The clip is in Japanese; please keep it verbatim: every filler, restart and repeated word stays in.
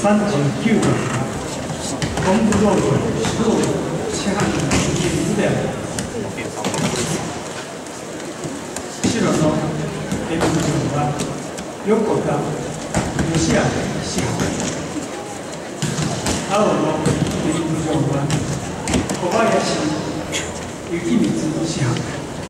さんじゅうきゅうばんが本部道場指導師範の水である。白の出口場は横田義明師範。青の出口場は小林幸光師範。